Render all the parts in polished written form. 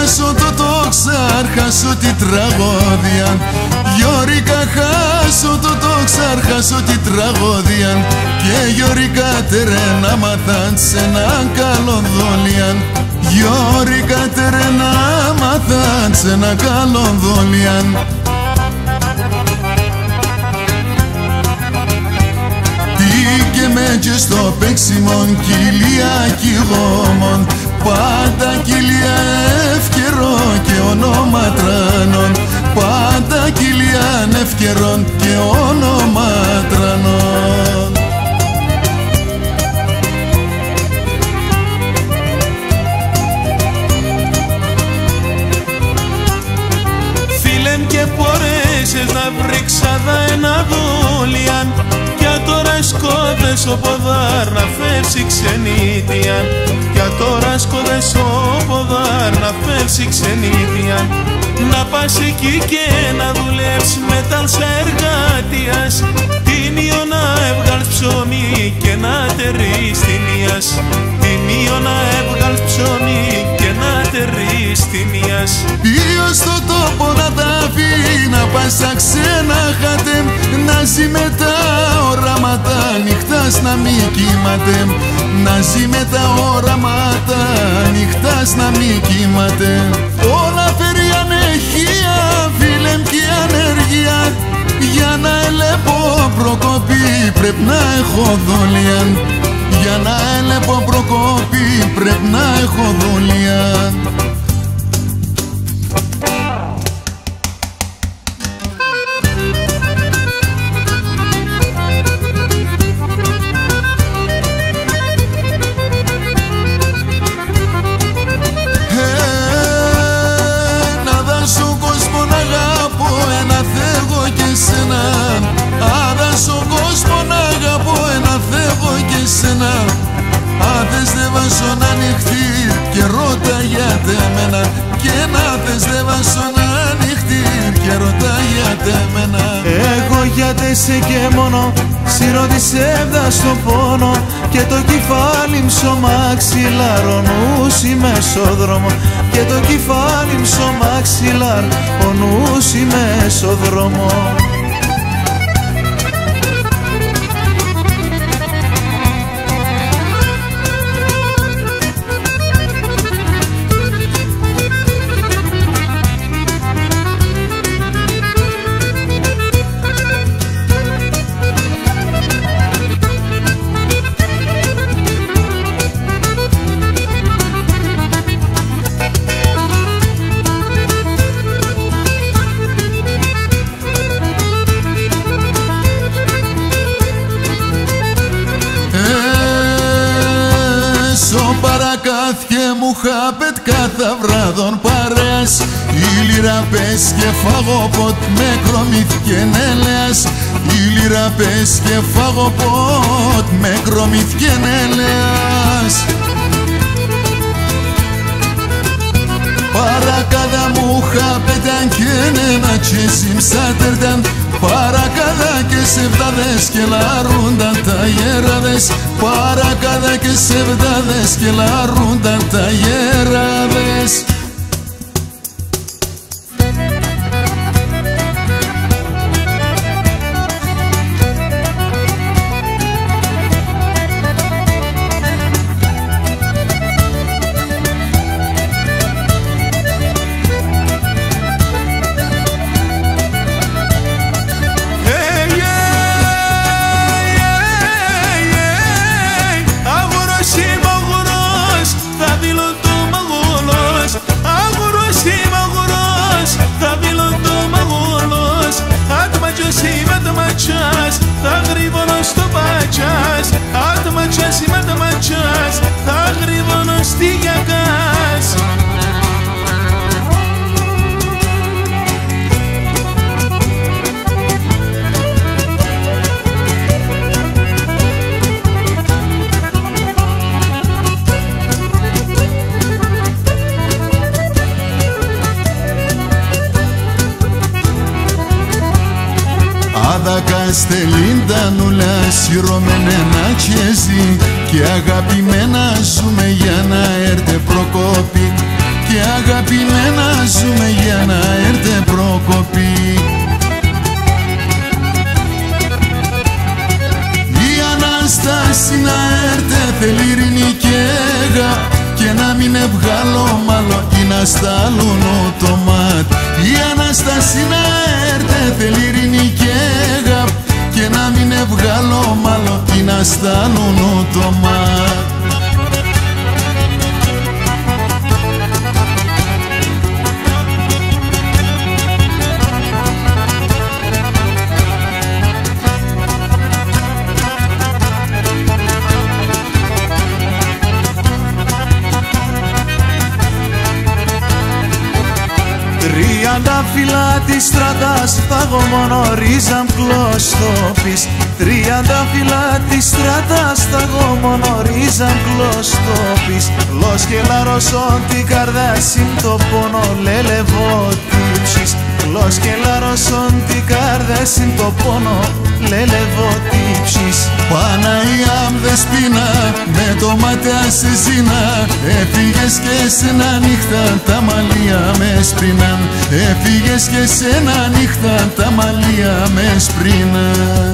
χάσω το ξάρχασω τη τραγώδια. Γιώρικα χάσω το ξάρχασω τη τραγώδια. Και γιώρικα τερένα μαθάν σε έναν καλοδόλιαν. Γιώρικα τερένα μαθάν σε έναν καλοδόλιαν. Και με και στο παίξιμον κοιλία κυγόμον. Πάντα κοιλία ευκαιρό και όνομα τρανών. Πάντα κοιλία ευκαιρών και όνομα τρανών. Φίλεμ και πορέσες να βρήξαδα ένα δόλιαν. Για τώρα σκότες ο ποδάρ να φέρσει ξενίτιαν. Για τώρα σκότες ο ποδάρ να φέρσει ξενίτιαν. Να πας εκεί και να δουλεύεις μεταν σε εργάτιας. Τίμιο να έβγαλς ψωμί και να τερείς τιμίας. Τίμιο να έβγαλς ψωμί και να τερείς τιμίας. Ποιος στο τόπο να τα αφήνει να πάει στα ξένα χατέμ. Να ζει με τα οράματα νυχτάς να μη κοιμάται. Να ζει με τα οράματα νυχτάς να μη κοιμάται. Όλα φέρει ανεχεία, φίλεμ και ανεργία. Για να ελέπω προκοπή πρέπει να έχω δόλιαν. Για να ελέπω προκοπή πρέπει να έχω δόλιαν. Αν θες δεν βάζω να ανοιχτεί και ρώτα για τεμένα. Και να θες δεν βάζω να ανοιχτεί και ρώτα για τεμένα. Εγώ για τεσέ και μόνο σύρω τη σέβδα στο πόνο. Και το κεφάλι μσωμά ξυλάρ ο νους είμαι στο δρόμο. Και το κεφάλι μσωμά ξυλάρ ο νους είμαι στο δρόμο. Παρακάθιε μου χάπετ κάθε βράδον παρέας. Η λίρα πες και φάγω ποτ με κρομηθκεν ελέας. Η λίρα πες και φάγω ποτ με κρομηθκεν ελέας. Παρακάδα μου χάπεταν και νένα και συμψάτερταν. Παρακάδα και σεβδάδες και λαρούνταν τα γεράδες. Παρακάδα και σεβδάδες και λαρούνταν τα γεράδες. Θα γρήγορο στο πατσάς. Άτματσας είμαι τα ματσάς. Θα γρήγορο στη γιακάς. Άδακα στελίντα νουλά σιρωμένα να τσέζει. Και αγαπημένα ζούμε για να έρθε προκόπη. Και αγαπημένα βγάλω μάλλον ή να στάλουν το μάτ. Η Ανάσταση να έρθε θέλει ειρήνη και αγάπη, και να μην βγάλω μάλλον ή να στάλουν το μάτ. Τριάντα φύλλα της στράτας θα γομονορίζαν κλωστόπις. Τριάντα φύλλα της στράτας θα γομονορίζαν κλωστόπις. Λος και λαρωσόν την καρδάσιν το πόνο λελεβό τύψης. Λος και λαρωσόν την καρδάσιν το πόνο λελεβό τύψης. Παναία Δεσπίνα με το μάτια σε ζήνα, έφυγες και σε ένα νύχτα τα μαλλιά με σπρίναν. Έφυγες και σε ένα νύχτα τα μαλλιά με σπρίναν.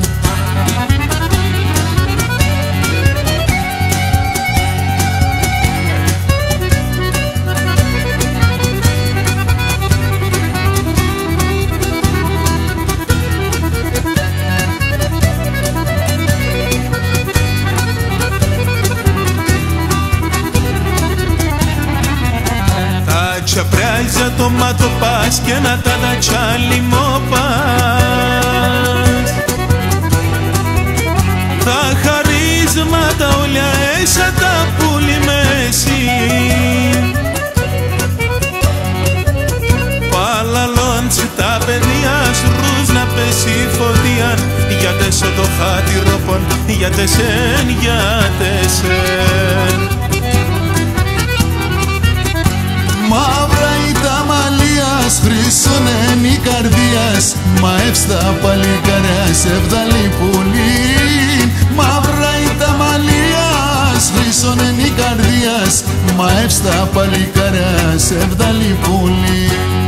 Τσαπράζα το μάτο πας και να τα τσάλιμο πας. Τα χαρίσματα όλια έσα τα πουλί μέση. Παλαλόντσι τα παιδιά σρούς να πέσει φωτία. Για τέσσερ το χάτι ροπον, για τέσσερ, για τέσσερ. Μαύρα ή τα μαλλίας, χρυσόνεν η καρδίας, μαεύς τα παλικάρια σε βδαλή πουλή. Μαύρα ή τα μαλλίας, χρυσόνεν η καρδίας, μαεύς τα παλικάρια σε βδαλή πουλή.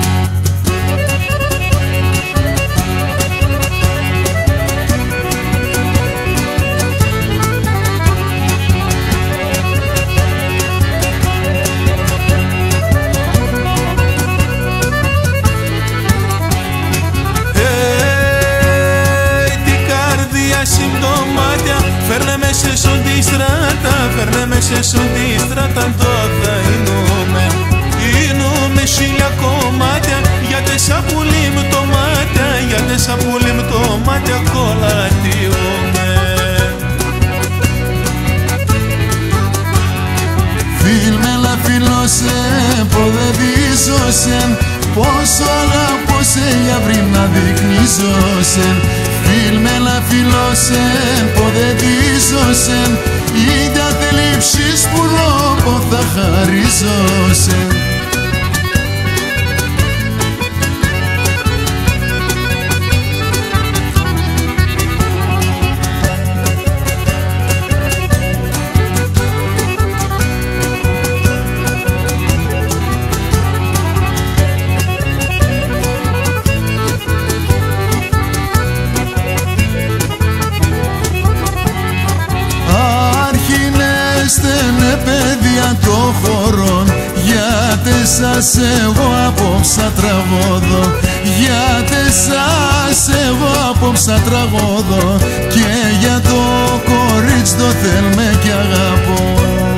Φέρνε με σε σον τη στράτα, φέρνε με σε σον τη στράτα, το θα είνουμε. Είνουμε χίλια κομμάτια, για τεσσα πουλί μου το μάτια, για τεσσα πουλί μου το μάτια κολατιούμε. Φίλμελα φιλόσεν, ποδεδίζωσεν, πόσο αγαπώ σε για βρήμ να δεικνίζωσεν. Φίλμελα φιλόσεν, ποδεδίζωσεν, ίδια τελείψεις που λόγω θα χαρίζωσεν. Στενε παιδιά το χώρο, γιατί σας εγώ απόψα τραγώδω. Γιατί σας εγώ απόψα τραγώδω, και για το κορίτσι το θέλμε κι αγαπώ.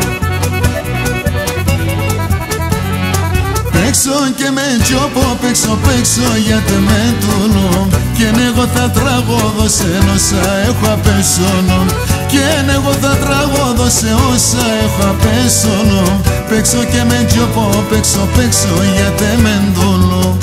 Παίξω και με τζόπο, παίξω γιατί με τουλώ, και εγώ θα τραγώδω σε όσα έχω απέσωνο. Και εγώ θα τραγώδω σε όσα έχω απέσωνο. Παίξω και με τζόπο, παίξω γιατί με ντουλώ.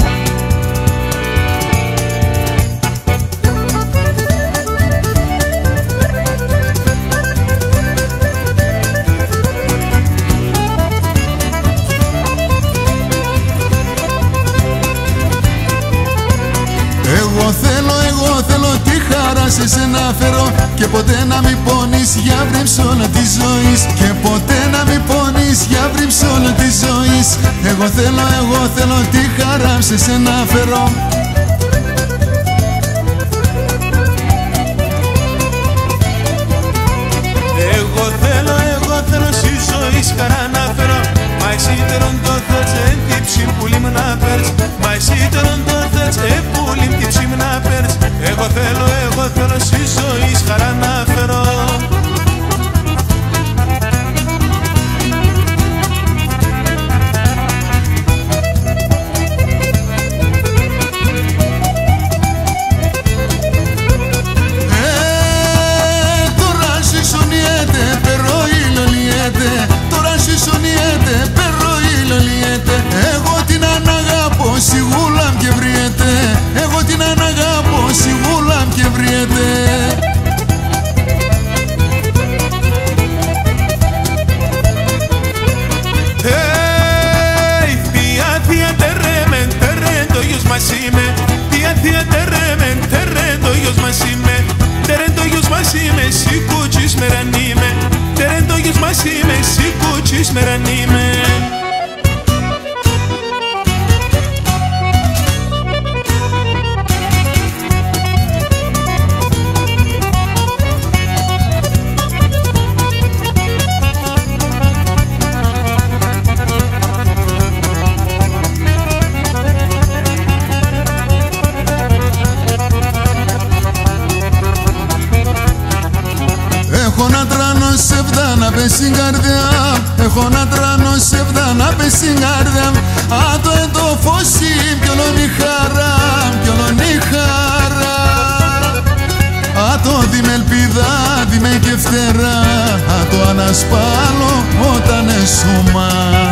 Εγώ θέλω τη χαρά σε σένα φέρω, και ποτέ να μην πονείς για βρύψ όλα τη ζωής. Και ποτέ να μην πονείς για βρύψ όλα τη ζωής. Εγώ θέλω τη χαρά σε σένα φέρω. Εγώ θέλω στη ζωή χαρά να φέρω, μα εσύ ψήμ πουλήμ να παίρνεις. Μα εσύ τώρα το θες, πουλήμ τι ψήμ να παίρνεις. Εγώ θέλω στη ζωή χαρά να φέρω. Εγώ την αναγάπω, σιγούλαμ και βριέται. Εγώ την αναγάπω, σιγούλαμ και βριέται. Θεία, θεία, τερέμεν, τερέν το γιος μας είμαι. Θεία, θεία, τερέμεν, τερέν το γιος μας είμαι. Τερέν το γιος μας είμαι, σηκούτσις μερανίμε. Τερέν το γιος μας είμαι, σηκούτσις μερανίμε. Έχω να τράνω σεβδά να πες στην καρδιά. Έχω να τράνω σεβδά να πες στην καρδιά. Άτο το φωσί, ποιον η χαρά, ποιον η χαρά. Άτο δι με ελπίδα, δι με και φτερά. Άτο ανασπάλω όταν εσούμα.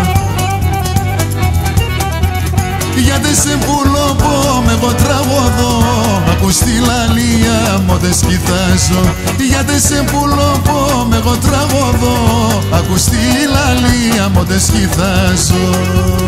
Γιατί σε πουλοπώ με εγώ τραγωδώ. Ακούς τη λαλία μου δεν σκηθάζω. Γιατί σε πουλοπώ με εγώ τραγωδώ. Ακούς τη λαλία μου δεν σκηθάζω.